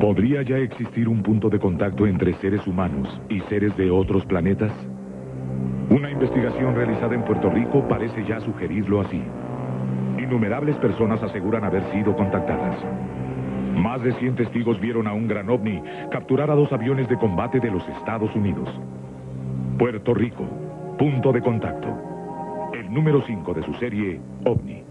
¿Podría ya existir un punto de contacto entre seres humanos y seres de otros planetas? Una investigación realizada en Puerto Rico parece ya sugerirlo así. Innumerables personas aseguran haber sido contactadas. Más de 100 testigos vieron a un gran ovni capturar a 2 aviones de combate de los Estados Unidos. Puerto Rico, punto de contacto. El número 5 de su serie, OVNI.